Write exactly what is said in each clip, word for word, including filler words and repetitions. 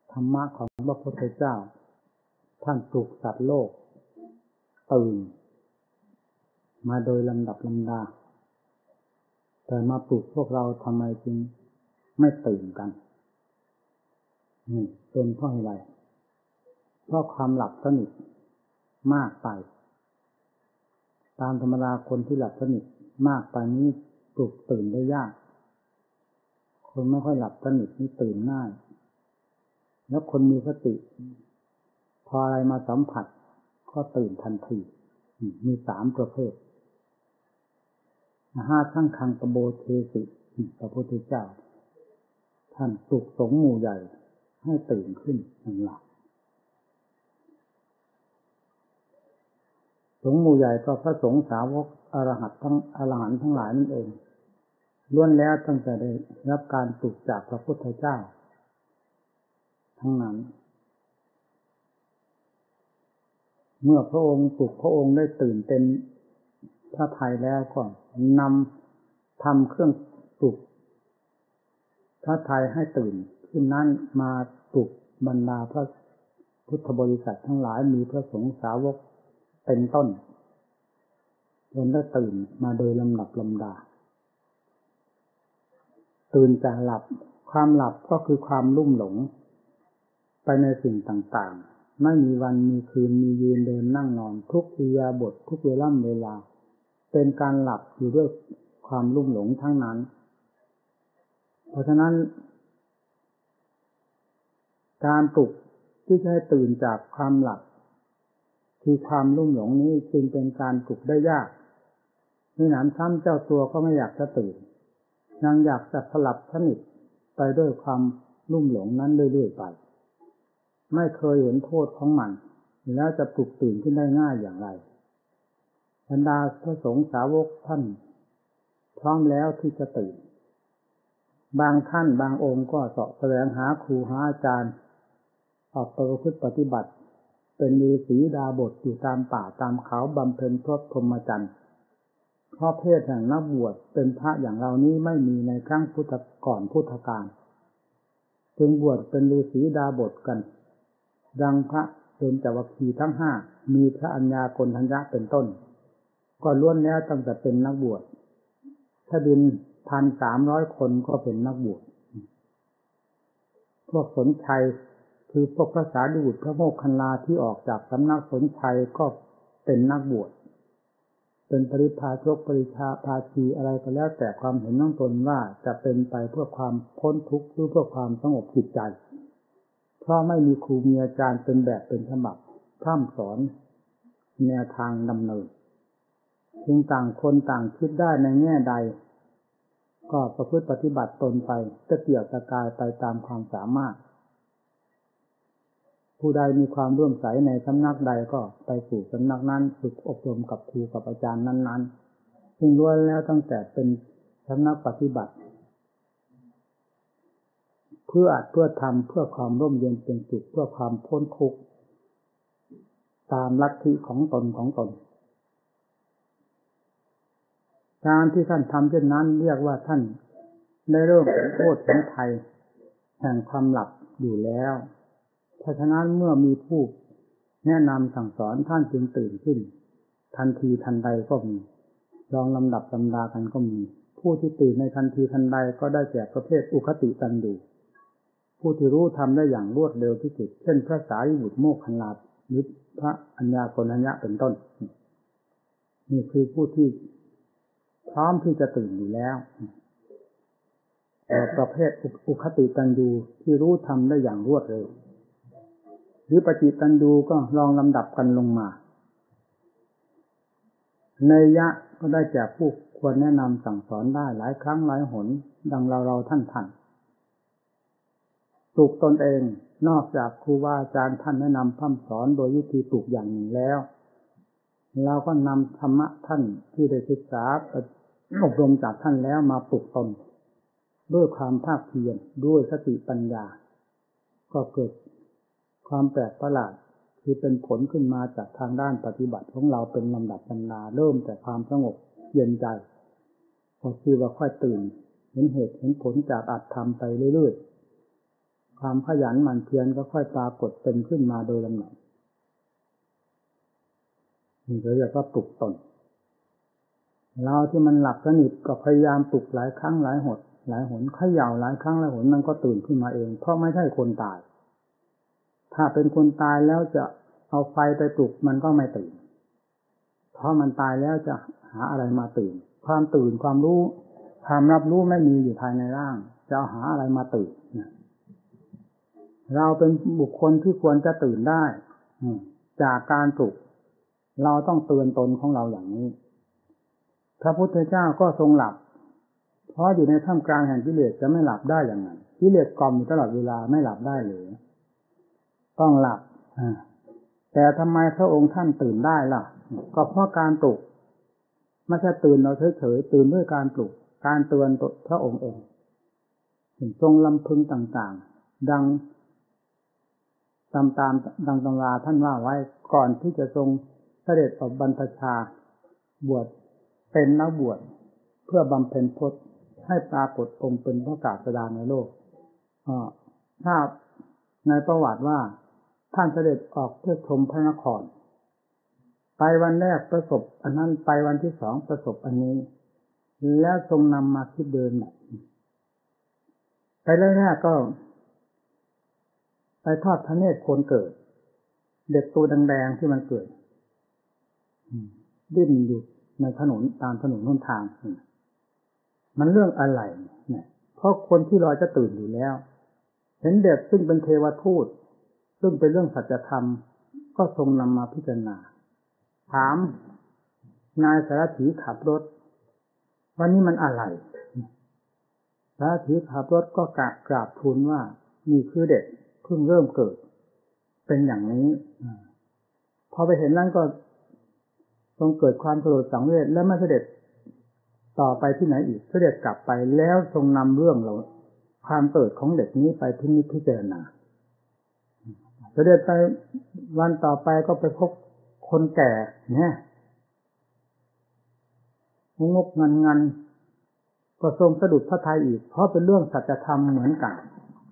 ธรรมะของพระพุทธเจ้าท่านปลุกสัตว์โลกตื่นมาโดยลำดับลำดาแต่มาปลุกพวกเราทำไมจึงไม่ตื่นกันนี่เป็นเพราะอะไรเพราะความหลับสนิทมากไปตามธรรมดาคนที่หลับสนิทมากไปนี้ปลุกตื่นได้ยากคนไม่ค่อยหลับสนิทนี่ตื่นง่ายแล้วคนมีสติพออะไรมาสัมผัสก็ตื่นทันทีมีสามประเภทห้าทั้งคังตะโบเทสิพระพุทธเจ้าท่านปลุกสงฆ์หมู่ใหญ่ให้ตื่นขึ้นอย่างหลับสงฆ์หมู่ใหญ่ก็พระสงฆ์สาวกอรหัตทั้งอรหันต์ทั้งหลายนั่นเองล้วนแล้วตั้งแต่ได้รับการปลุกจากพระพุทธเจ้าทั้งนั้นเมื่อพระองค์ปลุกพระองค์ได้ตื่นเต็มพระทัยแล้วก็นำทำเครื่องปลุกพระทัยให้ตื่นขึ้นนั้นมาปลุกบรรดาพระพุทธบริษัททั้งหลายมีพระสงฆ์สาวกเป็นต้นจนได้ตื่นมาโดยลำดับลำดาตื่นจากหลับความหลับก็คือความลุ่มหลงไปในสิ่งต่างๆไม่มีวันมีคืนมียืนเดินนั่งนอนทุกอิริยาบถทุกเวลาเวลาเป็นการหลับอยู่ด้วยความลุ่มหลงทั้งนั้นเพราะฉะนั้นการปลุกที่จะให้ตื่นจากความหลับคือความลุ่มหลงนี้จึงเป็นการปลุกได้ยากในหนำซ้ำเจ้าตัวก็ไม่อยากจะตื่นยังอยากจะสลับสนิทไปด้วยความลุ่มหลงนั้นเรื่อยๆไปไม่เคยเห็นโทษของมันแล้วจะปลุกตื่นขึ้นได้ง่ายอย่างไรบรรดาพระสงฆ์สาวกท่านพร้อมแล้วที่จะตื่นบางท่านบางองค์ก็เสาะแสวงหาครูหาอาจารย์ออกประพฤติปฏิบัติเป็นฤาษีดาบสอยู่ตามป่าตามเขาบำเพ็ญพรตพรหมจรรย์เพราะเพศแห่งนักบวชเป็นพระอย่างเรานี้ไม่มีในครั้งพุทธก่อนพุทธกาลจึงบวชเป็นฤาษีดาบสกันดังพระเบญจวัคคีย์ทั้งห้ามีพระอัญญาโกณฑัญญะเป็นต้นก็ล้วนแล้วตั้งแต่เป็นนักบวชถ้าดินพันสามร้อยคนก็เป็นนักบวชพวกสนชัยคือพวกพระสารีบุตรพระโมคคัลลาที่ออกจากสำนักสนชัยก็เป็นนักบวชเป็นปริพาชกปริชาภาชีอะไรก็แล้วแต่ความเห็นของตนว่าจะเป็นไปเพื่อความพ้นทุกข์หรือเพื่อความสงบจิตใจเพราะไม่มีครูมีอาจารย์เป็นแบบเป็นฉบับพร่ำสอนแนวทางดำเนินจึงต่างคนต่างคิดได้ในแง่ใดก็ประพฤติปฏิบัติตนไปจะเกี่ยวจะกายไปตามความสามารถผู้ใดมีความร่วมใสในสำนักใดก็ไปสู่สำนักนั้นฝึกอบรมกับครูกับอาจารย์นั้นๆซึ่งล้วนแล้วตั้งแต่เป็นสำนักปฏิบัติเพื่ออัดเพื่อทำเพื่อความร่มเย็นเป็นสุขเพื่อความพ้นทุกข์ตามลัทธิของตนของตนการที่ท่านทำเช่นนั้นเรียกว่าท่านได้เริ่มเห็นโทษเห็นภัยแห่งความหลับอยู่แล้วเพราะฉะนั้นเมื่อมีผู้แนะนำสั่งสอนท่านจึงตื่นขึ้นทันทีทันใดก็มีลองลำดับลำดากันก็มีผู้ที่ตื่นในทันทีทันใดก็ได้แก่ประเภทอุคติตันดูผู้ที่รู้ทำได้อย่างรวดเร็วที่สุดเช่นพระสารีบุตรโมคคัลลาหรือพระอัญญาโกณฑัญญะเป็นต้นนี่คือผู้ที่พร้อมที่จะตื่นอยู่แล้วแต่ประเภทอุคติตันดูที่รู้ทำได้อย่างรวดเร็วหรือปฏิตันดูก็ลองลำดับกันลงมาเนยยะก็ได้แก่ผู้ควรแนะนำสั่งสอนได้หลายครั้งหลายหนดังเราเราท่านท่านปลูกตนเองนอกจากครูบาอาจารย์ท่านแนะนำพร่ำสอนโดยวิธีปลูกอย่างหนึ่งแล้วเราก็นำธรรมะท่านที่ได้ศึกษาอบรมจากท่านแล้วมาปลูกตนด้วยความภาคเพียรด้วยสติปัญญาก็เกิดความแปลกประหลาดคือเป็นผลขึ้นมาจากทางด้านปฏิบัติของเราเป็นลำดับลำดาเริ่มแต่ความสงบเย็นใจพอคือว่าค่อยตื่นเห็นเหตุเห็นผลจากอัตธรรมไปเรื่อยๆความขยันหมั่นเพียรก็ค่อยปรากฏเป็นขึ้นมาโดยลำดับนี่ก็เรียกว่าปลุกตนเราที่มันหลับสนิทก็พยายามปลุกหลายครั้งหลายหนหลายหนเขย่าหลายครั้งหลายหนมันก็ตื่นขึ้นมาเองเพราะไม่ใช่คนตายถ้าเป็นคนตายแล้วจะเอาไฟไปปลุกมันก็ไม่ตื่นเพราะมันตายแล้วจะหาอะไรมาตื่นความตื่นความรู้ความรับรู้ไม่มีอยู่ภายในร่างจะหาอะไรมาตื่นเราเป็นบุคคลที่ควรจะตื่นได้จากการปลุกเราต้องเตือนตนของเราอย่างนี้พระพุทธเจ้าก็ทรงหลับเพราะอยู่ในท่ามกลางแห่งกิเลสจะไม่หลับได้อย่างไรกิเลสกล่อมอยู่ตลอดเวลาไม่หลับได้เลยต้องหลับแต่ทำไมพระองค์ท่านตื่นได้ล่ะก็เพราะการปลุกไม่ใช่ตื่นเราเฉยๆตื่นด้วยการปลุกการเตือนพระองค์เองทรงลำพึงต่างๆดังตามตามดังตำราท่านว่าไว้ก่อนที่จะทรงเสด็จออกบรรพชาบวชเป็นนักบวชเพื่อบำเพ็ญพจน์ให้ปรากฏองค์เป็นพระศาสดาในโลกทราบในประวัติว่าท่านเสด็จออกเพื่อชมพระนครไปวันแรกประสบอันนั้นไปวันที่สองประสบอันนี้แล้วทรงนำมาคิดเดินไปแรกๆก็ไปทอดพระเนตรคนเกิดเด็กตัวแดงๆที่มันเกิดดิ้นอยู่ในถนนตามถนนหนทางมันเรื่องอะไรเนี่ยเพราะคนที่รอจะตื่นอยู่แล้วเห็นเด็กซึ่งเป็นเทวทูตซึ่งเป็นเรื่องสัจธรรมก็ทรงนำมาพิจารณาถามนายสารถีขับรถวันนี้มันอะไรสารถีขับรถก็กราบกราบทูลว่านี่คือเด็กเพิ่งเริ่มเกิดเป็นอย่างนี้พอไปเห็นนั้นก็ทรงเกิดความสลดสังเวชและไม่เสด็จต่อไปที่ไหนอีกเสด็จกลับไปแล้วทรงนำเรื่องเราความเกิดของเด็กนี้ไปที่นิพพิจารณาเสด็จไปวันต่อไปก็ไปพบคนแก่เนี่ยงกงันงันก็ทรงสะดุดพระทัยอีกเพราะเป็นเรื่องสัจธรรมเหมือนกัน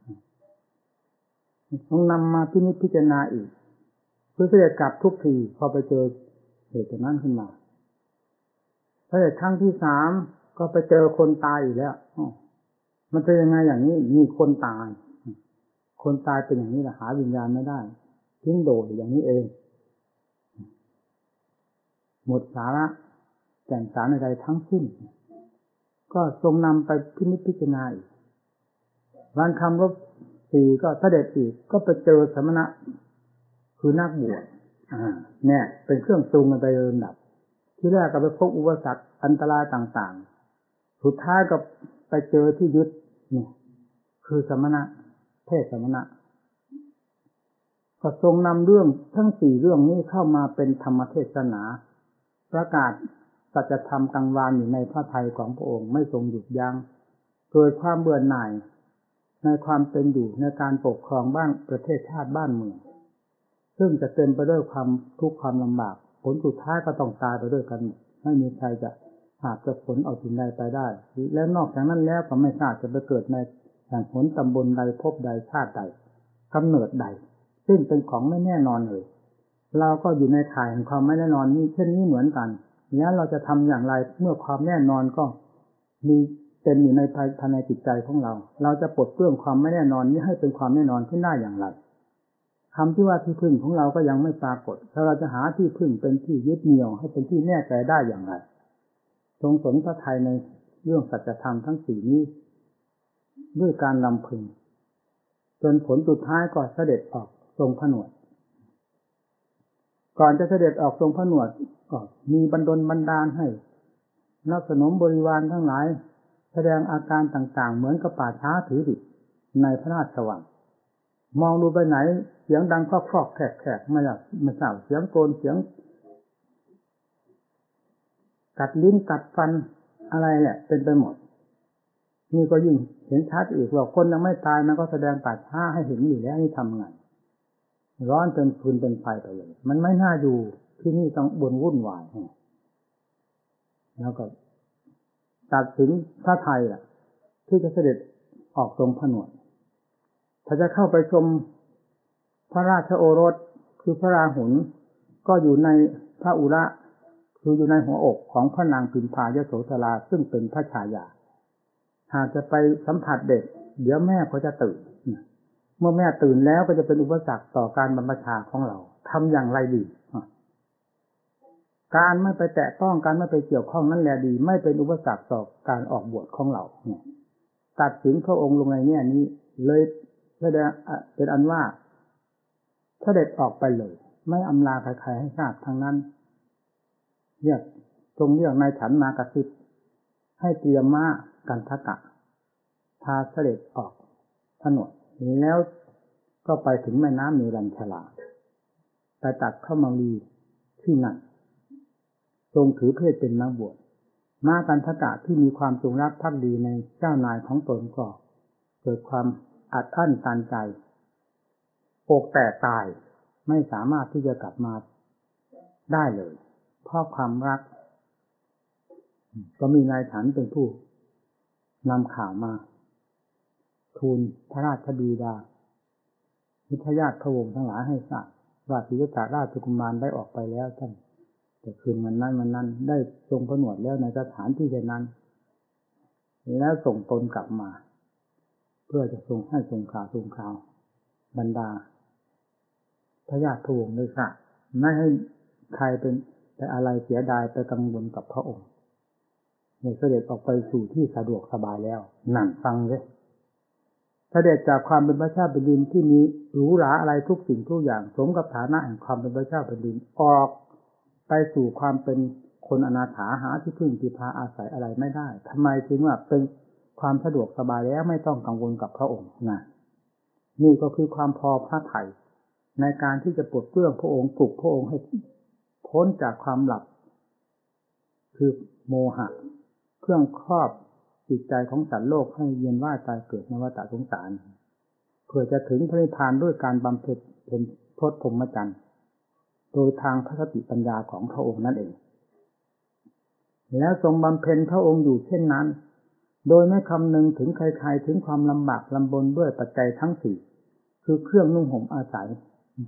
ต้องนำมาพินิจพิจารณาอีกเพื่อเสด็จกลับทุกทีพอไปเจอเหตุนั้นขึ้นมาเสด็จครั้งที่สามก็ไปเจอคนตายอีกแล้วมันเป็นยังไงอย่างนี้มีคนตายคนตายเป็นอย่างนี้แหละหาวิญญาณไม่ได้ทิ้งโดดอย่างนี้เองหมดสาระแก่นสารใดทั้งสิ้นก็ทรงนำไปพินิจพิจารณาอีกวันคำรบสี่ก็เสด็จอีกก็ไปเจอสมณะคือนักบวชอ่าเนี่ยเป็นเครื่องจูงกันไปเดินดับที่แรกก็ไปพบอุปสรรคอันตรายต่างๆสุดท้ายก็ไปเจอที่ยึดนี่คือสมณะเพศสมณะก็ทรงนำเรื่องทั้งสี่เรื่องนี้เข้ามาเป็นธรรมเทศนาประกาศสัจธรรมกลางวานอยู่ในพระทัยของพระองค์ไม่ทรงหยุดยั้งเกิดความเบื่อหน่ายในความเป็นอยู่ในการปกครองบ้านประเทศชาติบ้านเมืองซึ่งจะเต็มไปด้วยความทุกข์ความลำบากผลสุดท้ายก็ต้องตายไปด้วยกันไม่มีใครจะหาจะผลเอาสิ่งใดไปได้และนอกจากนั้นแล้วก็ไม่ทราบจะไปเกิดในแห่งผลตำบลใดภพใดชาติใดกำเนิดใดซึ่งเป็นของไม่แน่นอนเลยเราก็อยู่ในข่ายแห่งความไม่แน่นอนนี้เช่นนี้เหมือนกันนี้เราจะทำอย่างไรเมื่อความแน่นอนก็มีเป็นอยู่ในภายในจิตใจของเราเราจะปลดเปลื้องความไม่แน่นอนนี้ให้เป็นความแน่นอนขึ้นได้อย่างไรคำที่ว่าที่พึ่งของเราก็ยังไม่ปรากฏถ้าเราจะหาที่พึ่งเป็นที่ยึดเหนี่ยวให้เป็นที่แน่ใจได้อย่างไรทรงสนพระทัยในเรื่องสัจธรรมทั้งสี่นี้ด้วยการลำพึงจนผลสุดท้ายก็เสด็จออกทรงผนวดก่อนจะเสด็จออกทรงผนวดก็มีบันดลบันดาลให้นักสนมบริวารทั้งหลายแสดงอาการต่างๆเหมือนกับป่าช้าถือดิบในพระราชวังมองดูไปไหนเสียงดังก็ครอกแขกๆไม่หลับไม่เศร้าเสียงโกนเสียงกัดลิ้นกัดฟันอะไรแหละเป็นไปหมดนี่ก็ยิ่งเห็นชัดอีกว่าคนยังไม่ตายมันก็แสดงป่าช้าให้เห็นอยู่แล้วนี่ทำไงร้อนเป็นฟืนเป็นไฟไปเลยมันไม่น่าอยู่ที่นี่ต้องบนวุ่นวายแล้วก็ตัดสินพระทัยล่ะที่จะเสด็จออกทรงผนวดถ้าจะเข้าไปชมพระราชโอรสคือพระราหุลก็อยู่ในพระอุระคืออยู่ในหัวอกของพระนางพิมพายโสธราซึ่งเป็นพระชายาหากจะไปสัมผัสเด็กเดี๋ยวแม่ก็จะตื่นเมื่อแม่ตื่นแล้วก็จะเป็นอุปสรรคต่อการบรรพชาของเราทำอย่างไรดีการไม่ไปแตะต้องการไม่ไปเกี่ยวข้องนั่นแหละดีไม่เป็นอุปสรรคต่อการออกบวชของเราตัดสินพระองค์ลงในแง่นี้เลยเป็นอันว่าเสด็จออกไปเลยไม่อำลาใครๆให้ทราบทางนั้นเรียกทรงเรียกนายฉันมากระซิบให้เตรียมม้ากันทกะพาเสด็จออกถนนแล้วก็ไปถึงแม่น้ำเนรัญชลาไปตัดเข้ามาลีที่นั่นทรงถือเพศเป็นนักบวชม้ากันทกะที่มีความจงรักภักดีในเจ้านายของตนก็เกิดความอัดอั้นตันใจอกแตกตายไม่สามารถที่จะกลับมาได้เลยเพราะความรักก็มีนายฉันเป็นผู้นำข่าวมาทูลพระราชบิดามิตรญาติพระวงศ์ทั้งหลายให้ทราบว่าศรีสัตราชกุมารได้ออกไปแล้วท่านแต่คืนวันนั้นวันนั้นได้ทรงผนวดแล้วในสถานที่นั้นแล้วส่งตนกลับมาเพื่อจะทรงให้ทรงข่าวทรงข่าวบรรดาพระญาติพระวงศ์ได้ทราบไม่ให้ใครเป็นแต่อะไรเสียดายไปกังวลกับพระองค์เมื่อเสด็จออกไปสู่ที่สะดวกสบายแล้วนั่นฟังเลยเสด็จจากความเป็นพระเจ้าแผ่นดินที่มีหรูหราอะไรทุกสิ่งทุกอย่างสมกับฐานะแห่งความเป็นพระเจ้าแผ่นดินออกไปสู่ความเป็นคนอนาถาหาที่พึ่งที่พาอาศัยอะไรไม่ได้ทำไมจึงว่าเป็นความสะดวกสบายแล้วไม่ต้องกังวลกับพระองค์นะนี่ก็คือความพอพระทัยในการที่จะปลดเปลื้องพระองค์ปลุกพระองค์ให้พ้นจากความหลับคือโมหะเครื่องครอบจิตใจของสัตว์โลกให้เวียนว่ายตายเกิดในวัฏสงสารเพื่อจะถึงพระนิพพานด้วยการบำเพ็ญเป็นพจน์พรหมจรรย์โดยทางพระสติปัญญาของพระองค์นั่นเองแล้วทรงบำเพ็ญพระองค์อยู่เช่นนั้นโดยไม่คำนึงถึงใครๆถึงความลำบากลำบนด้วยปัจจัยทั้งสี่คือเครื่องนุ่งห่มอาศัย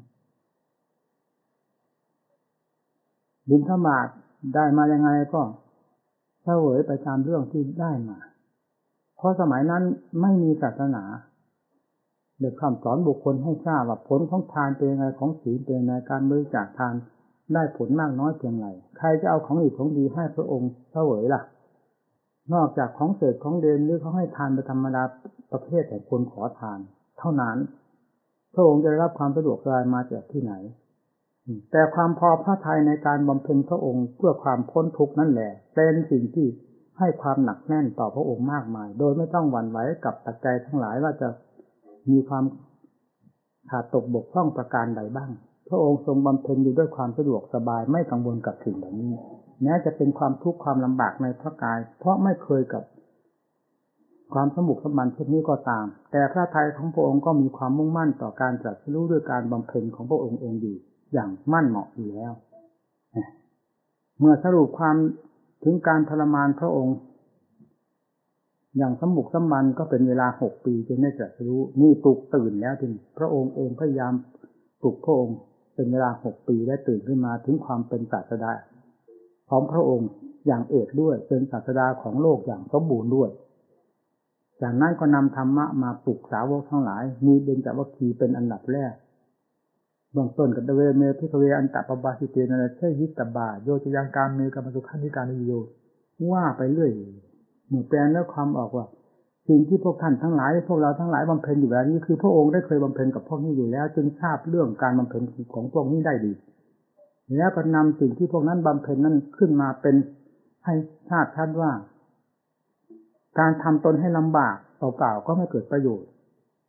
บิณฑบาตได้มายังไงก็เสวยไปตามเรื่องที่ได้มาเพราะสมัยนั้นไม่มีศาสนาเด็กคำสอนบุคคลให้ทราบว่าผลของทานเป็นยังไงของศีลเป็นยังไงการบริจาคทานได้ผลมากน้อยเพียงไรใครจะเอาของดีของดีให้พระองค์เสวยล่ะนอกจากของเศษของเดนหรือเขาให้ทานเป็นธรรมดาประเภทแต่คนขอทานเท่านั้นพระองค์จะได้รับความสะดวกสบายมาจากที่ไหนแต่ความพอพระทัยในการบำเพ็ญพระองค์เพื่อความพ้นทุกข์นั่นแหละเป็นสิ่งที่ให้ความหนักแน่นต่อพระองค์มากมายโดยไม่ต้องหวั่นไหวกับปัจจัยทั้งหลายว่าจะมีความขาดตกบกพร่องประการใดบ้างพระองค์ทรงบำเพ็ญอยู่ด้วยความสะดวกสบายไม่กังวลกับสิ่งเหล่านี้แม้จะเป็นความทุกข์ความลำบากในพระกายเพราะไม่เคยกับความสมุขสมบันเช่นนี้ก็ตามแต่พระทัยของพระองค์ก็มีความมุ่งมั่นต่อการตรัสรู้ด้วยการบำเพ็ญของพระองค์เองดีอย่างมั่นเหมาะอยู่แล้วเมื่อสรุปความถึงการทรมานพระองค์อย่างสมบุกสมบันก็เป็นเวลาหกปีจึงได้ตรัสรู้นี่ปลุกตื่นแล้วถึงพระองค์เองพยายามปลุกพระองค์เป็นเวลาหกปีได้ตื่นขึ้นมาถึงความเป็นศาสดาของพระองค์อย่างเอกด้วยเป็นศาสดาของโลกอย่างสมบูรณ์ด้วยจากนั้นก็นำธรรมะมาปลุกสาวกทั้งหลายมีเบญจวัคคีย์เป็นอันดับแรกเบื้องต้นกับเวเมพิกเวอันตปปาสิเตนะเชยิตบาโยจยังการเมกัมสุขันธิการนิโยว่าไปเรื่อยหมู่แปลงแล้วความออกว่าสิ่งที่พวกท่านทั้งหลายพวกเราทั้งหลายบำเพ็ญอยู่แล้วนี้คือพระองค์ได้เคยบำเพ็ญกับพวกนี้อยู่แล้วจึงทราบเรื่องการบำเพ็ญของพวกนี้ได้ดีแล้วก็นำสิ่งที่พวกนั้นบำเพ็ญนั้นขึ้นมาเป็นให้ทราบชัดว่าการทำตนให้ลำบากเปล่าๆก็ไม่เกิดประโยชน์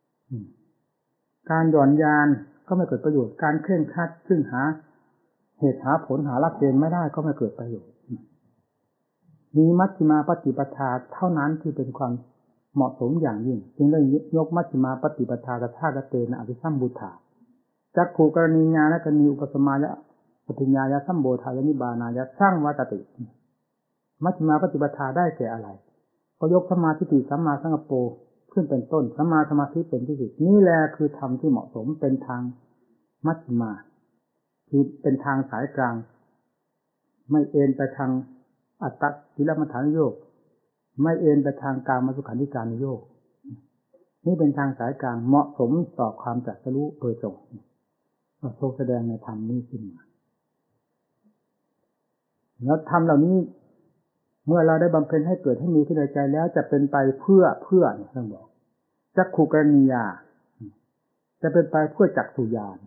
การหย่อนยานก็ไม่เกิดประโยชน์การเคร่งครัดซึ่งหาเหตุหาผลหาหลักเกณฑ์ไม่ได้ก็ไม่เกิดประโยชน์มีมัชฌิมาปฏิปทาเท่านั้นที่เป็นความเหมาะสมอย่างยิ่งจึงได้ยกมัชฌิมาปฏิปทาตถาคเตนะอภิสัมบุทธาจักขุกรณีญาณกรณีอุปสมายะปฏิญญายะสัมโบธายะนิบานายะสร้างวัตติมัชฌิมาปฏิปทาได้แก่อะไรก็ยกสมาธิสัมมาสังกัปโปขึ้นเป็นต้นสัมมาสมาธิเป็นที่สุดนี่แหละคือธรรมที่เหมาะสมเป็นทางมัชฌิมาคือเป็นทางสายกลางไม่เอ็นไปทางอัตตกิลมัฏฐานโยกไม่เอ็นไปทางกามสุขันธิการโยกนี่เป็นทางสายกลางเหมาะสมต่อความตรัสรู้โดยตรงเราทรงแสดงในธรรมนี้ขึ้นมาแล้วธรรมเหล่านี้เมื่อเราได้บำเพ็ญให้เกิดให้มีขึ้นในใจแล้วจะเป็นไปเพื่อเพื่อท่านบอกจักขุกรณียาจะเป็นไปเพื่อจักษุญาณ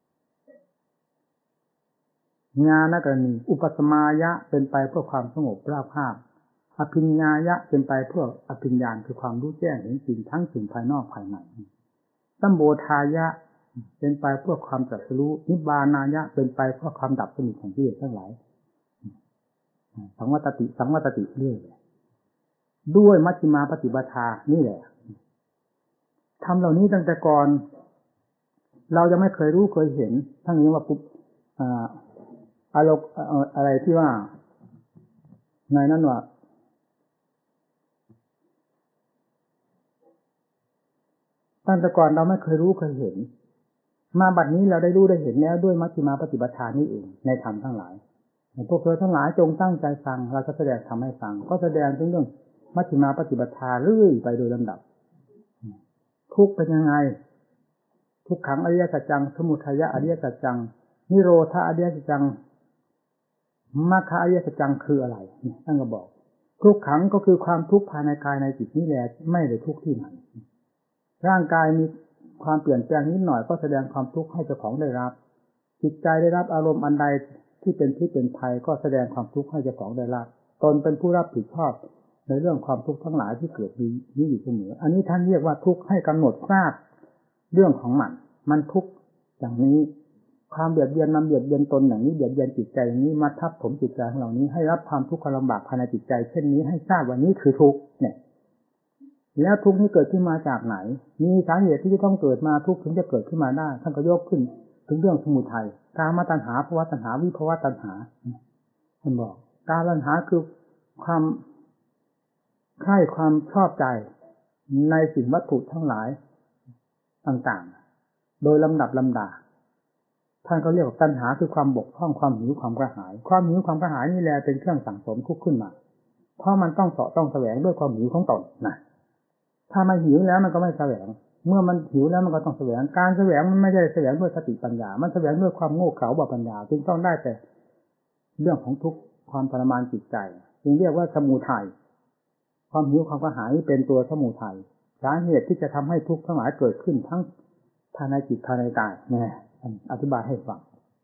ญาณกรณีอุปสมายะเป็นไปเพื่อความสงบราบคาบอภิญญายะเป็นไปเพื่ออภิญญาณคือความรู้แจ้งเห็นจริงทั้งสิ่งภายนอกภายในสัมโบธายะเป็นไปเพื่อความตรัสรู้นิบานายะเป็นไปเพื่อความดับสนิทของกิเลสทั้งหลายสังวัตติสังวัตติเรื่อยด้วยมัชฌิมาปฏิปทานี่แหละทำเหล่านี้ตั้งแต่ก่อนเรายังไม่เคยรู้เคยเห็นทั้งนี้ว่าปุ๊บอารมณ์อะไรที่ว่าในนั้นว่าตั้งแต่ก่อนเราไม่เคยรู้เคยเห็นมาบัดนี้เราได้รู้ได้เห็นแล้วด้วยมัชฌิมาปฏิปทานี่เองในธรรมทั้งหลายพวกเธอทั้งหลายจงตั้งใจฟังเราจะแสดงทำให้ฟังก็แสดงถึงเรื่องมัชฌิมาปฏิปทาเรื่อยไปโดยลำดับทุกข์เป็นยังไงทุกขังอริยสัจจังสมุทัยอริยสัจจังนิโรธาอริยสัจจังมรรคอริยสัจจังคืออะไรท่านก็บอกทุกขังก็คือความทุกข์ภายในกายในจิตนี่แหละไม่ได้ทุกข์ที่ไหนร่างกายมีความเปลี่ยนแปลงนิดหน่อยก็แสดงความทุกข์ให้เจ้าของได้รับจิตใจได้รับอารมณ์อันใดที่เป็นพิษเป็นภัยก็แสดงความทุกข์ให้เจ้าของได้รับตนเป็นผู้รับผิดชอบในเรื่องความทุกข์ทั้งหลายที่เกิดมีอยู่เสมออันนี้ท่านเรียกว่าทุกข์ให้กำหนดทราบเรื่องของมันมันทุกข์อย่างนี้ความเบียดเบียนนำเบียดเบียนตนอย่างนี้เบียดเบียนจิตใจอย่างนี้มาทับถมจิตใจของเรานี้ให้รับความทุกข์ความลำบากภายในจิตใจเช่นนี้ให้ทราบว่านี้คือทุกข์เนี่ยแล้วทุกข์นี้เกิดขึ้นมาจากไหนมีสาเหตุที่จะต้องเกิดมาทุกข์ถึงจะเกิดขึ้นมาได้ท่านก็ยกขึ้นถึงเรื่องสมุทัยกามตัณหาภวตัณหาวิภวตัณหาท่านบอกกามตัณหาคือความใคร่ความชอบใจในสิ่งวัตถุทั้งหลายต่างๆโดยลำดับลำดาท่านก็เรียกว่าตัณหาคือความบกพร่องความหิวความกระหายความหิวความกระหายนี่แหละเป็นเครื่องสั่งสมทุกข์ขึ้นมาเพราะมันต้องเสาะต้องแสวงด้วยความหิวของตนนะถ้ามันหิวแล้วมันก็ไม่แสวงเมื่อมันหิวแล้วมันก็ต้องแสวงการแสวงมันไม่ใช่แสวงด้วยสติปัญญามันแสวงด้วยความโง่เขลาบ่ปัญญาจึงต้องได้แต่เรื่องของทุกข์ความทรมานจิตใจจึงเรียกว่าสมุทัยความหิวความกระหายเป็นตัวสมุทัยสาเหตุที่จะทำให้ทุกข์ทั้งหลายเกิดขึ้นทั้งภายในจิตภายในกายเนี่ยอธิบายให้ฟัง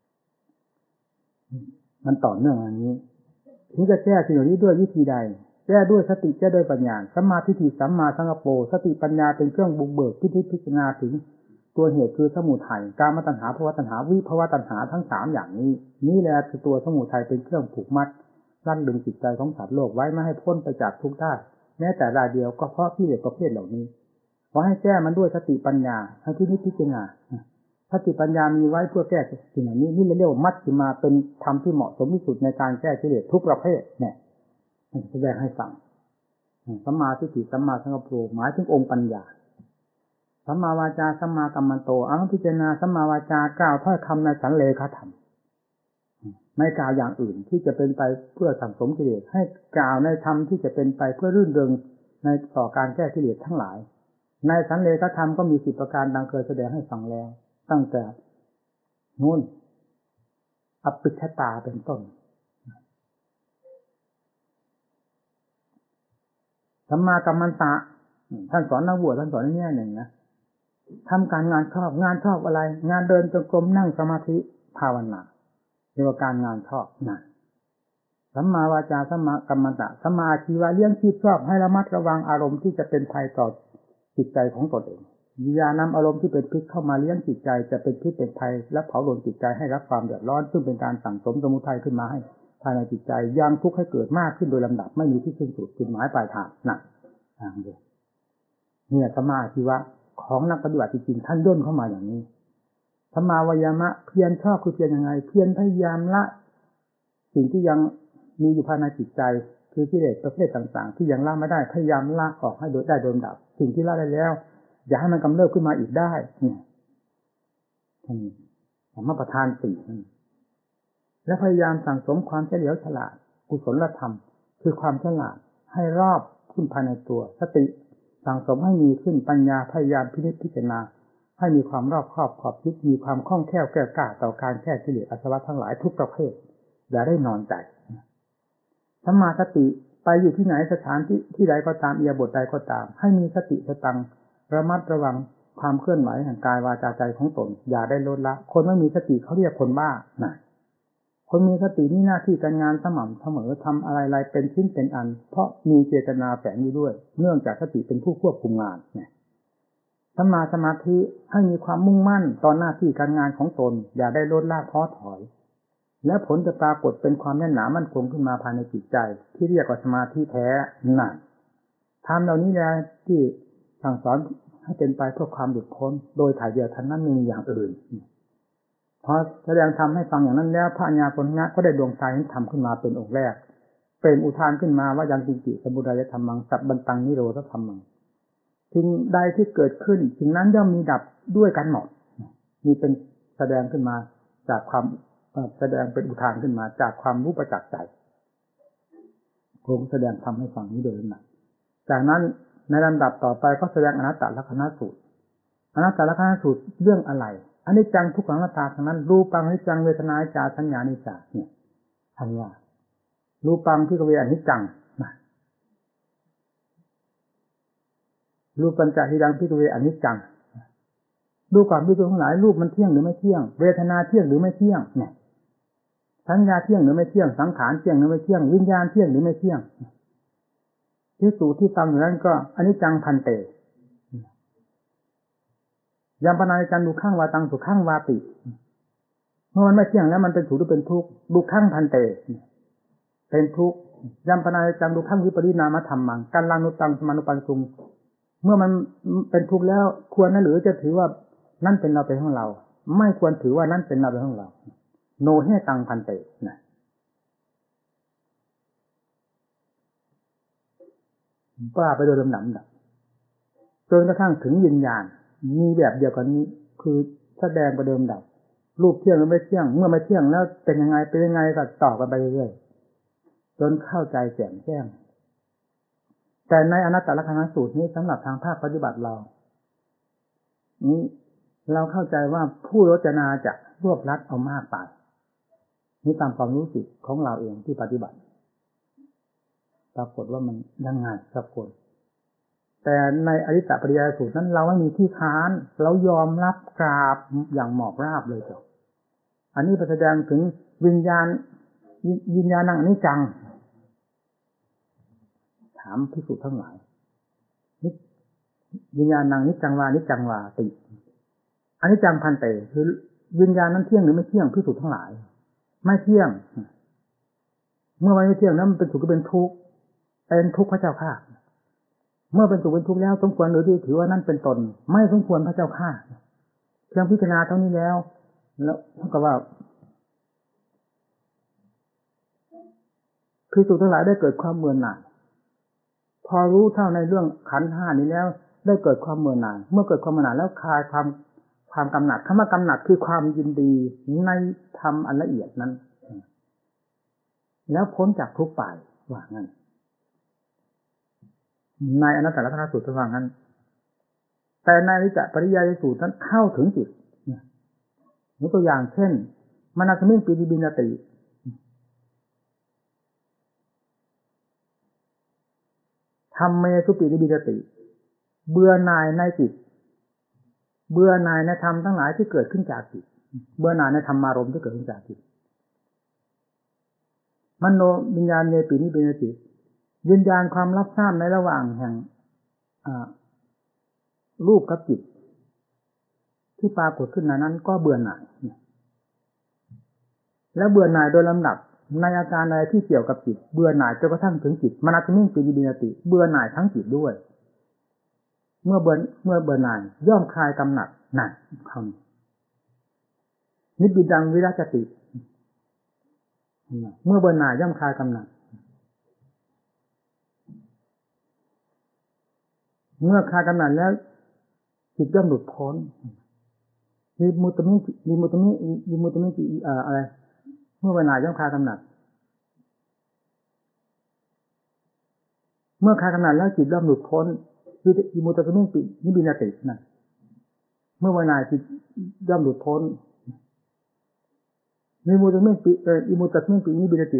มันต่อเนื่องอันนี้ถึงจะแก้สิ่งเหล่านี้ด้วยวิธีใดแก้ด้วยสติแก้ด้วยปัญญาสัมมาทิฏฐิสัมมาสังกัปโปสติปัญญาเป็นเครื่องบุกเบิกพิพิจารณาถึงตัวเหตุคือสมุทัยกามตัณหาภวตัณหาวิภวตัณหาทั้งสามอย่างนี้นี่แหละคือตัวสมุทัยเป็นเครื่องผูกมัดรั้งดึงจิตใจของสัตว์โลกไว้ไม่ให้พ้นไปจากทุกข์ได้แม้แต่รายเดียวก็เพราะกิเลสประเภทเหล่านี้ขอให้แก้มันด้วยสติปัญญาให้ที่นิพพิจารณาสติปัญญามีไว้เพื่อแก้สิ่งเหล่านี้นี่เรียกว่ามัชฌิมาเป็นธรรมที่เหมาะสมที่สุดในการแก้กิเลสทุกประเภทเนี่ยแสดงให้ฟังสัมมาทิฏฐิสัมมาสังกัปโปหมายถึงองค์ปัญญาสัมมาวาจาสัมมากัมมันโตอังพิจารณาสัมมาวาจากล่าวถ้อยคำในสันเลขธรรมไม่กล่าวอย่างอื่นที่จะเป็นไปเพื่อสั่งสมกิเลสให้กล่าวในธรรมที่จะเป็นไปเพื่อรื่นเริงในต่อการแก้กิเลสทั้งหลายในสันเลขธรรมก็มีสิบประการดังเคยแสดงให้ฟังแล้วตั้งแต่นู่นอภิชตาเป็นต้นสัมมากัมมันตะท่านสอนนักบวชท่านสอนในแง่หนึ่งนะทำการงานชอบงานชอบอะไรงานเดินจงกรมนั่งสมาธิภาวนาเรียกว่าการงานชอบนะสัมมาวาจาสัมมากัมมันตะสัมมาอาชีวะเลี้ยงชีพชอบให้ระมัดระวังอารมณ์ที่จะเป็นภัยต่อจิตใจของตนเองอย่านำอารมณ์ที่เป็นพิษเข้ามาเลี้ยงจิตใจจะเป็นพิษเป็นภัยและเผาลนจิตใจให้รับความเดือดร้อนซึ่งเป็นการสั่งสมสมุทัยขึ้นมาให้ภายในจิตใจยังทุกข์ให้เกิดมากขึ้นโดยลำดับไม่มีที่สิ้นสุดจุดหมายปลายทางนั่นทางเดียวเนี่ยสัมมาอาชีวะของนักปฏิบัติจริงๆท่านย่นเข้ามาอย่างนี้สัมมาวายามะเพียรชอบคือเพียรยังไงเพียรพยายามละสิ่งที่ยังมีอยู่ภายในจิตใจคือกิเลสประเภทต่างๆที่ยังละไม่ได้พยายามละออกให้โดยได้โดยลำดับสิ่งที่ละได้แล้วอย่าให้มันกำเริบขึ้นมาอีกได้เนี่ยท่านสมประทานสี่และพยายามสั่งสมความเฉลียวฉลาดกุศลธรรมคือความฉลาดให้รอบขึ้นภายในตัวสติสั่งสมให้มีขึ้นปัญญาพยายามพินิจพิจารณาให้มีความรอบคอบขอบคิดมีความคล่องแคล่วแก้วกล้าต่อการแก้กิเลสอาสวะทั้งหลายทุกประเภทอย่าได้นอนใจสัมมาสติไปอยู่ที่ไหนสถานที่ที่ใดก็ตามอิริยาบถใดก็ตามให้มีสติสตังระมัดระวังความเคลื่อนไหวแห่งกายวาจาใจของตนอย่าได้ลดละคนไม่มีสติเขาเรียกคนบ้านะคนมีสตินี่หน้าที่การงานสม่ำเสมอทำอะไรๆเป็นชิ้นเป็นอันเพราะมีเจตนาแฝงอยู่ด้วยเนื่องจากสติเป็นผู้ควบคุมงานเนี่ยสัมมาสมาธิให้มีความมุ่งมั่นต่อหน้าที่การงานของตนอย่าได้ลดละท้อถอยและผลจะปรากฏเป็นความแน่นหนามั่นคงขึ้นมาภายในจิตใจที่เรียกว่าสมาธิแท้นั่นทำเหล่านี้แหละที่สั่งสอนให้เป็นไปเพื่อความหลุดพ้นโดยถ่ายเดียวทันนั้นไม่มีอย่างอื่นพอแสดงธรรมให้ฟังอย่างนั้นแล้วพระญาโกณฑะก็ได้ดวงใจให้ทำขึ้นมาเป็นองค์แรกเป็นอุทานขึ้นมาว่ายังจิจิสมุทัยธรรมังสัพบันตังนิโรธธรรมังสิ่งใดที่เกิดขึ้นสิ่งนั้นย่อมมีดับด้วยกันหมดมีเป็นแสดงขึ้นมาจากความแสดงเป็นอุทานขึ้นมาจากความรู้ประจักษ์ใจคงแสดงธรรมให้ฟังนี้โดยลำดับจากนั้นในลำดับต่อไปก็แสดงอนัตตลักษณสูตรอนัตตลักษณสูตรเรื่องอะไรอนิจจังทุกขังอนัตตาทั้งนั้นรูปังอนิจจังเวทนาอนิจจาสัญญาอนิจจาเนี่ยท่านว่ารูปังที่กเวอนิจจังนะรูปัญจหิรังพิกเวอนิจจังรูปความรู้ตัวทั้งหลายรูปมันเที่ยงหรือไม่เที่ยงเวทนาเที่ยงหรือไม่เที่ยงเนี่ยสัญญาเที่ยงหรือไม่เที่ยงสังขารเที่ยงหรือไม่เที่ยงวิญญาณเที่ยงหรือไม่เที่ยงที่สูตรที่ฟังอยู่นั้นก็อนิจจังพันเตยามปนาจันดูข้างวาตังสุข้างวาติเมื่อมันไม่เที่ยงแล้วมันเป็นสุขหรือเป็นทุกข์ดูข้างพันเตเป็นทุกข์ยามปนาจันดูข้างวิปริณามธรรมังกัลลานุตังสมานุปันสุงเมื่อมันเป็นทุกข์แล้วควรนะหรือจะถือว่านั่นเป็นเราเป็นของเราไม่ควรถือว่านั่นเป็นเราเป็นของเราโนเฮตังพันเตนะว่าไปโดยลำดับจนกระทั่งถึงวิญญาณมีแบบเดียวกันนี้คือแสดงประเดิมดับรูปเที่ยงหรือไม่เที่ยงเมื่อไม่เที่ยงแล้วเป็นยังไงเป็นยังไงก็ต่อกันไปเรื่อยๆจนเข้าใจแจ่มแจ้งแต่ในอนัตตลักษณสูตรนี้สำหรับทางภาคปฏิบัติเรานี้เราเข้าใจว่าผู้รจนาจะรวบรัดเอามากไปนี่ตามความรู้สึกของเราเองที่ปฏิบัติปรากฏว่ามันยังไงสักคนแต่ในอริตตปริยสูตรนั้นเราไม่มีที่ค้านเรายอมรับกราบอย่างหมอบราบเลยจ้ะอันนี้แสดงถึงวิญญาณวิญญาณังอนิจจังถามภิกษุทั้งหลายวิญญาณังนิจจังวานิจจังวาติอนิจจังพันเตคือวิญญาณนั้นเที่ยงหรือไม่เที่ยงภิกษุทั้งหลายไม่เที่ยงเมื่อไม่เที่ยงนั้นมันเป็นสุขก็เป็นทุกข์เป็นทุกข์พระเจ้าข้าเมื่อเป็นสุขเป็นทุกข์แล้วสมควรหรือที่ถือว่านั่นเป็นตนไม่สมควรพระเจ้าข้าเพียงพิจารณาเท่านี้แล้วแล้วก็ว่าคือสุขทั้งหลายได้เกิดความเบื่อหน่ายพอรู้เท่าในเรื่องขันธ์ห้านี้แล้วได้เกิดความเบื่อหน่ายเมื่อเกิดความเบื่อหน่ายแล้วคลายความความกำหนัดคำว่ากำหนัดคือความยินดีในธรรมอันละเอียดนั้นแล้วพ้นจากทุกข์ไปว่างั้นในอนัตตลักษณสูตรว่างั้นแต่ในอริยปริยายสูตรนั้นเข้าถึงจิตยกตัวอย่างเช่นมนัสมิงปีติบินติธรรมเมสุปีติบินติเบื่อหน่ายในจิตเบื่อหน่ายในธรรมทั้งหลายที่เกิดขึ้นจากจิตเบื่อหน่ายในธรรมารมณ์ที่เกิดขึ้นจากจิตมโนวิญญาณเนปินิบินติวิญญาณความรับทราบในระหว่างแห่งรูปกับจิตที่ปรากฏขึ้นในนั้นก็เบื่อหน่ายแล้วเบื่อหน่ายโดยลำดับในอาการอะไรที่เกี่ยวกับจิตเบื่อหน่ายจนกระทั่งถึงจิตมนัสมิงปีติบินติเบื่อหน่ายทั้งจิตด้วยเมื่อเบื่อเมื่อเบื่อหน่ายย่อมคลายกำหนัดหนักคำนิพพิดังวิราชติเมื่อเบื่อหน่ายย่อมคลายกำหนัดเมื่อคลายกำหนัดแล้วจิตย่อมหลุดพ้นมีมุตมิมีมุตมิมีมุตมิเอ่ออะไรเมื่อเวลาย่อมคลายกำหนัดเมื่อคลายกำหนัดแล้วจิตย่อมหลุดพ้นคือมีมุตมิปินิบินาตินะเมื่อเวลาจิตย่อมหลุดพ้นมีมุตมิปิเอ่ออิมุตมิปินิบินาติ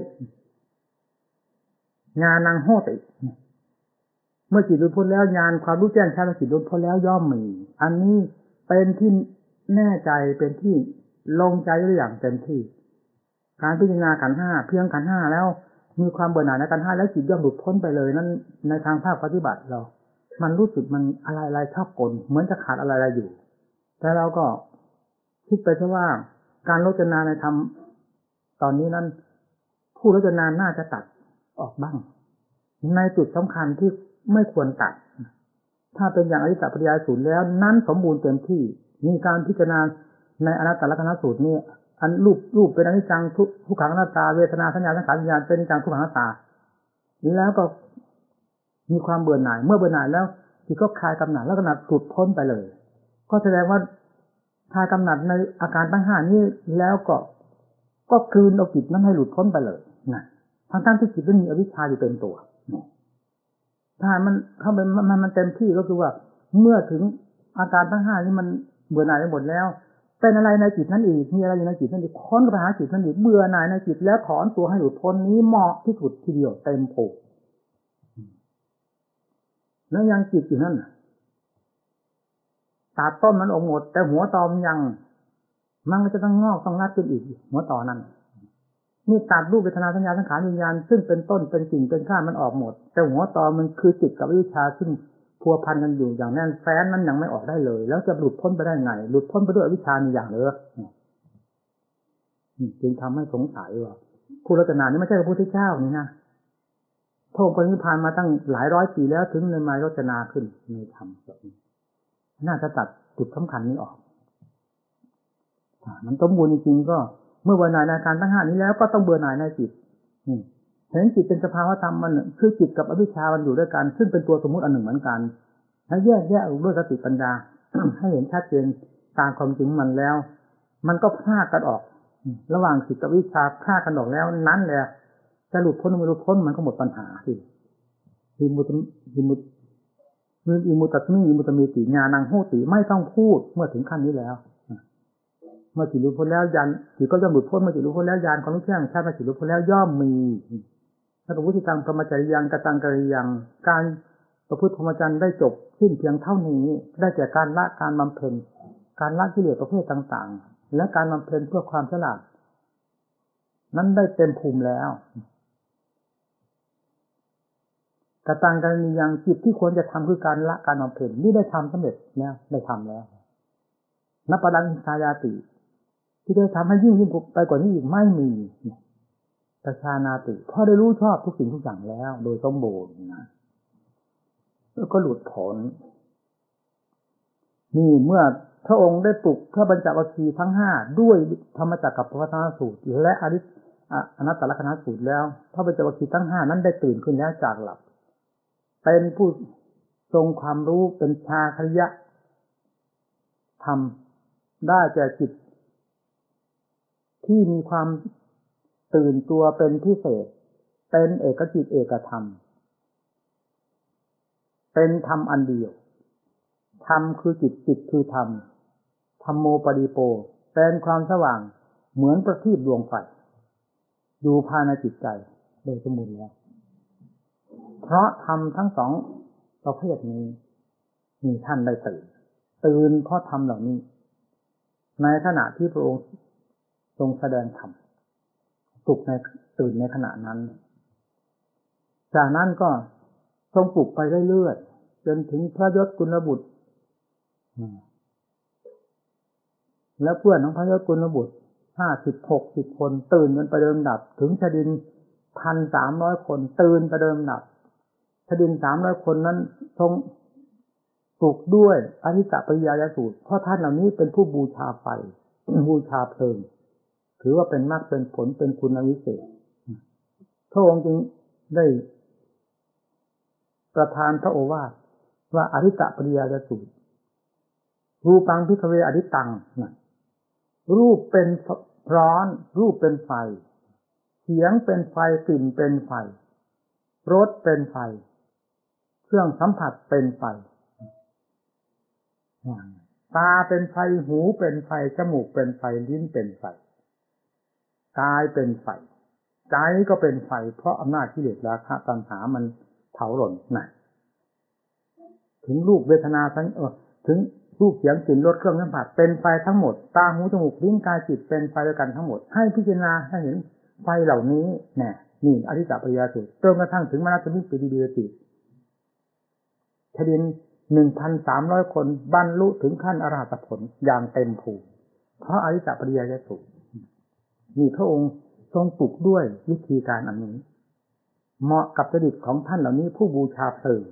ญาณังโหติเมื่อจิตหลุดพ้นแล้วญาณความรู้แจ้งชัดว่าจิตหลุดพ้นแล้วย่อมมีอันนี้เป็นที่แน่ใจเป็นที่ลงใจได้อย่างเต็มที่การพิจารณาขันธ์ห้าเพียงขันธ์ห้าแล้วมีความเบื่อหน่ายในขันธ์ห้าแล้วจิตย่อมหลุดพ้นไปเลยนั่นในทางภาคปฏิบัติเรามันรู้สึกมันอะไรๆชอบกลเหมือนจะขาดอะไรๆอยู่แต่เราก็คิดไปซะว่าการรจนาในธรรมตอนนี้นั้นผู้รจนาน่าจะตัดออกบ้างในจุดสำคัญที่ไม่ควรตัดถ้าเป็นอย่างอริยสัจปริยายสูตรแล้วนั้นสมบูรณ์เต็มที่มีการพิจารณาในอนัตตลักษณสูตรนี่อันรูปรูปเป็นอนิจจังทุกทุกขังอนัตตาเวทนาสัญญาสังขารวิญญาณเป็นอนิจจังทุกขังอนัตตาแล้วก็มีความเบื่อหน่ายเมื่อเบื่อหน่ายแล้วจิตก็คลายกำหนัดแล้วกำหนัดหลุดพ้นไปเลยก็แสดงว่าคลายกำหนัดในอาการทั้งห้านี้แล้วก็ก็คืนเอาจิตนั้นให้หลุดพ้นไปเลยนะทั้งทั้งที่จิตมันมีอวิชชาอยู่เต็มตัวถ้ามันเข้าไปมันมันเต็มที่ก็คือว่าเมื่อถึงอาการทั้งห้านี้มันเบื่อหน่ายไปหมดแล้วเป็นอะไรในจิตนั้นอีกมีอะไรอยู่ในจิตนั้นอีกค้นไปหาจิตนั้นอีกเบื่อหน่ายในจิตแล้วถอนตัวให้หลุดพ้นนี้เหมาะที่สุดทีเดียวเต็มโผแล้วยังจิตอยู่นั่นตัดต้นมันออกหมดแต่หัวตอมยังมันก็จะต้องงอกต้องรัดขึ้นอีกหัวตอนั้นนี่ตัดรูปเวทนาสัญญาสังขารวิญญาณซึ่งเป็นต้นเป็นกิ่งเป็นก้านมันออกหมดแต่หัวตอมันคือจิตกับวิชาซึ่งพัวพันกันอยู่อย่างแน่นแฟ้นนั้นยังไม่ออกได้เลยแล้วจะหลุดพ้นไปได้ไงหลุดพ้นไปด้วยวิชาอย่างเหรอจึงทำให้สงสัยว่าผู้รจนานี้ไม่ใช่พระพุทธเจ้านี่นะพระองค์ปฏิพานมาตั้งหลายร้อยปีแล้วถึงในมารจนาขึ้นในธรรมแบบนี้น่าจะตัดจุดสำคัญนี้ออกมันสมบูรณ์จริงๆก็เมื่อเบื่อหน่ายในอาการทั้งห้านี้แล้วก็ต้องเบื่อหน่ายในจิตเห็นจิตเป็นสภาวะธรรมมันคือจิตกับอวิชชามันอยู่ด้วยกันซึ่งเป็นตัวสมมุติอันหนึ่งเหมือนกันถ้าแยกแยกด้วยสติปัญญา ให้เห็นชัดเจนตามความจริงมันแล้วมันก็พลากกันออกระหว่างจิตกับวิชาพลากกันออกแล้วนั้นแหละจะหลุดพ้นไม่หลุดพ้นมันก็หมดปัญหาสิอิมุตอิมุตอิมุตตมิอิมุตตมิติญาณังโหติไม่ต้องพูดเมื่อถึงขั้นนี้แล้วเมื่อจิตหลุดพ้นแล้วญาณจิตก็ย่อมหลุดพ้นเมื่อจิตหลุดพ้นแล้วญาณความรู้แจ้งชัดเมื่อจิตหลุดพ้นแล้วย่อมมีถ้าประพฤติกรรมพรหมจรรยังกตังกริยังการประพฤติพรหมจรรย์ได้จบสิ้นเพียงเท่านี้ได้แก่การละการบำเพ็ญการละกิเลสประเภทต่างๆและการบำเพ็ญเพื่อความฉลาดนั้นได้เต็มภูมิแล้วกตังกริยังจิตที่ควรจะทำคือการละการบำเพ็ญนี่ได้ทำสำเร็จแล้วได้ทำแล้วนับปรังสายาติที่ได้ทำให้ยิ่งยิ่งไปกว่านี้อีกไม่มีประชานาติเพราะได้รู้ชอบทุกสิ่งทุกอย่างแล้วโดยสมบูรณ์นะแล้วก็หลุดพ้นนี่เมื่อพระองค์ได้ปลุกพระปัญจวัคคีย์ทั้งห้าด้วยธรรมจักรกับพระวัฒนสูตรและอริยอนัตตลักษณสูตรแล้วพระปัญจวัคคีย์ทั้งห้านั้นได้ตื่นขึ้นแล้วจากหลับเป็นผู้ทรงความรู้เป็นชาคริยะธรรมได้แก่จิตที่มีความตื่นตัวเป็นพิเศษเป็นเอกจิตเอกธรรมเป็นธรรมอันเดียวธรรมคือจิตจิตคือธรรมธัมโมปฏิโปเป็นความสว่างเหมือนประทีปดวงไฟอยู่ภายในจิตใจโดยสมบูรณ์แล้วเพราะธรรมทั้งสองประเภทนี้มีท่านได้ตื่นตื่นเพราะธรรมเหล่านี้ในขณะที่พระองค์ทรงแสดงธรรมปลุกในตื่นในขณะนั้นจากนั้นก็ทรงปลุกไปเรื่อยๆจนถึงพระยศกุลบุตรและเพื่อนของพระยศกุลบุตรห้าสิบหกสิบคนตื่นกันไปเดิมดับถึงชดินพันสามร้อยคนตื่นไปเดิมดับชดินสามร้อยคนนั้นทรงปลุกด้วยอริยสัจปริยายสูตรเพราะท่านเหล่านี้เป็นผู้บูชาไฟบูชาเพลิงถือว่าเป็นมรรคเป็นผลเป็นคุณวิเศษพระองค์จึงได้ประทานพระโอวาทว่าอริตปริยายสูตรรูปังภิกขเวอริตังนะรูปเป็นร้อนรูปเป็นไฟเสียงเป็นไฟกลิ่นเป็นไฟรสเป็นไฟเครื่องสัมผัสเป็นไฟตาเป็นไฟหูเป็นไฟจมูกเป็นไฟลิ้นเป็นไฟกายเป็นไฟใจก็เป็นไฟเพราะอำนาจกิเลสราคะตัณหามันเผาหล่นน่ะถึงรูปเวทนาทั้งเออถึงรูปเสียงกลิ่นรสเครื่องสัมผัสเป็นไฟทั้งหมดตาหูจมูกลิ้นกายจิตเป็นไฟด้วยกันทั้งหมดให้พิจารณาให้เห็นไฟเหล่านี้แน่นี่อริยปริยสูตรจนกระทั่งถึงมรรคมิตรปิฎิติชดิน หนึ่งพันสามร้อย คนบรรลุถึงขั้นอรหัตผลอย่างเต็มภูมิเพราะอริยปริยสูตรนี่พระองค์ทรงปลุกด้วยวิธีการอันนี้เหมาะกับจริตของท่านเหล่านี้ผู้บูชาเพลิง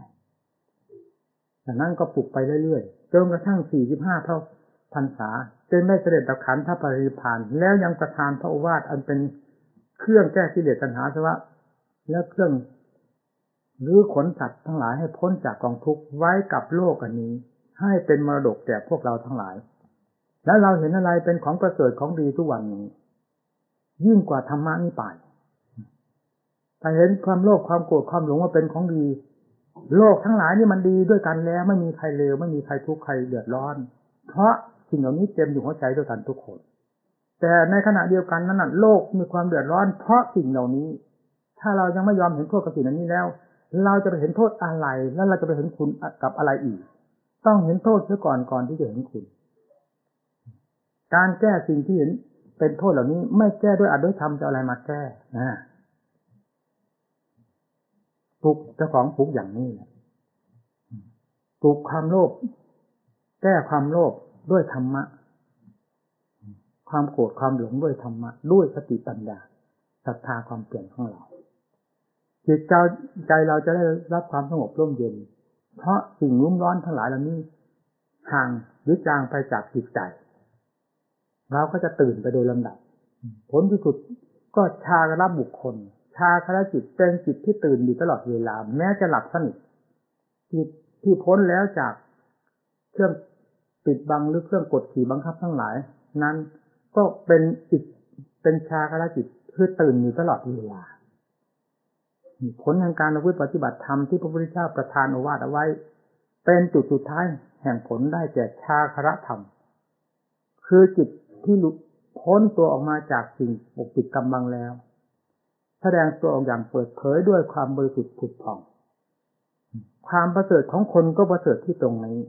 จากนั้นก็ปลุกไปเรื่อยๆจนกระทั่งสี่สิบห้าเท่าพรรษาจนได้เสด็จดับขันธปรินิพพานแล้วยังประทานพระโอวาทอันเป็นเครื่องแก้กิเลสตัณหาอาสวะและเครื่องหรือขนสัตว์ทั้งหลายให้พ้นจากกองทุกข์ไว้กับโลกอันนี้ให้เป็นมรดกแก่พวกเราทั้งหลายและเราเห็นอะไรเป็นของประเสริฐของดีทุกวันนี้ยิ่งกว่าธรรมะนี่ไปถ้าเห็นความโลภความโกรธความหลงว่าเป็นของดีโลกทั้งหลายนี่มันดีด้วยกันแล้วไม่มีใครเลวไม่มีใครทุกข์ใครเดือดร้อนเพราะสิ่งเหล่านี้เต็มอยู่หัวใจด้วยกันทุกคนแต่ในขณะเดียวกันนั้นน่ะโลกมีความเดือดร้อนเพราะสิ่งเหล่านี้ถ้าเรายังไม่ยอมเห็นโทษกับสิ่งเหล่านี้แล้วเราจะไปเห็นโทษอะไรแล้วเราจะไปเห็นคุณกับอะไรอีกต้องเห็นโทษเสียก่อนก่อนที่จะเห็นคุณการแก้สิ่งที่เห็นเป็นโทษเหล่านี้ไม่แก้ด้วยอด้วยธรรมจะอะไรมาแก้นะปลุกเจ้าของปลุกอย่างนี้ปลุกความโลภแก้ความโลภด้วยธรรมะความโกรธความหลงด้วยธรรมะด้วยสติปัญญาศรัทธาความเปลี่ยนของเราจิตใจเราจะได้รับความสงบร่มเย็นเพราะสิ่งรุ่มร้อนทั้งหลายเหล่านี้ห่างหรือจางไปจากจิตใจเราก็จะตื่นไปโดยลำดับผลที่สุดก็ชาคละบุคคลชาคละจิตเป็นจิตที่ตื่นอยู่ตลอดเวลาแม้จะหลับสนิทจิตที่พ้นแล้วจากเครื่องปิดบังหรือเครื่องกดขี่บังคับทั้งหลายนั้นก็เป็นจิตเป็นชาคละจิตคือตื่นอยู่ตลอดเวลาผลแห่งการประพฤติปฏิบัติธรรมที่พระพุทธเจ้าประทานโอวาทเอาไว้เป็นจุดสุดท้ายแห่งผลได้แก่ชาคละธรรมคือจิตที่หลุดพ้นตัวออกมาจากสิ่งปกปิดกำบังแล้วแสดงตัวออกอย่างเปิดเผยด้วยความบริสุทธิ์ผุดผ่องความประเสริฐของคนก็ประเสริฐที่ตรงนี้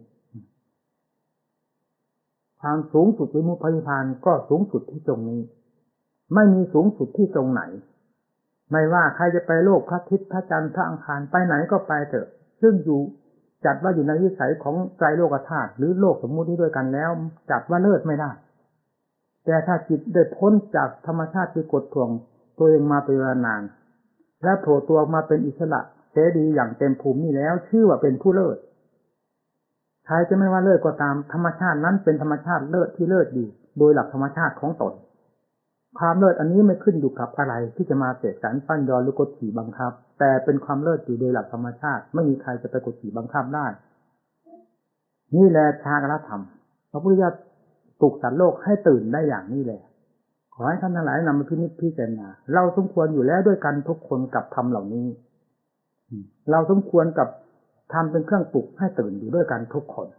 ความสูงสุดวิมุตตินิพพานก็สูงสุดที่ตรงนี้ไม่มีสูงสุดที่ตรงไหนไม่ว่าใครจะไปโลกพระอาทิตย์พระจันทร์พระอังคารไปไหนก็ไปเถอะซึ่งอยู่จัดว่าอยู่ในวิสัยของไตรโลกธาตุหรือโลกสมมุตินี้ด้วยกันแล้วจัดว่าเลิศไม่ได้แต่ถ้าจิตได้พ้นจากธรรมชาติที่กดท่วงตัวเองมาเป็นเวลานานและโผล่ตัวออกมาเป็นอิสระเสรีอย่างเต็มภูมินี่แล้วชื่อว่าเป็นผู้เลิศใครจะไม่ว่าเลิศก็ตามธรรมชาตินั้นเป็นธรรมชาติเลิศที่เลิศดีโดยหลักธรรมชาติของตนความเลิศอันนี้ไม่ขึ้นอยู่กับอะไรที่จะมาเสกสรรปั้นยอหรือกดขี่บังคับแต่เป็นความเลิศอยู่โดยหลักธรรมชาติไม่มีใครจะไปกดขี่บังคับได้นี่แหละชาคละธรรมพระพุทธเจ้าปลุกสัตว์โลกให้ตื่นได้อย่างนี้แหละขอให้ท่านทั้งหลายนำมาพินิจพิจารณาเราสมควรอยู่แล้วด้วยกันทุกคนกับธรรมเหล่านี้เราสมควรกับทำเป็นเครื่องปลุกให้ตื่นอยู่ด้วยกันทุกคน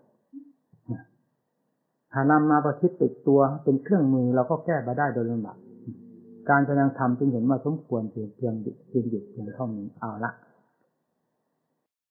ถ้านำมาประพฤติติดตัวเป็นเครื่องมือเราก็แก้ไปได้โดยลำดับการแสดงธรรมจึงเห็นว่าสมควรเพียงเพียงหยุดเพียงหยุดเพียงเท่านี้เอาละ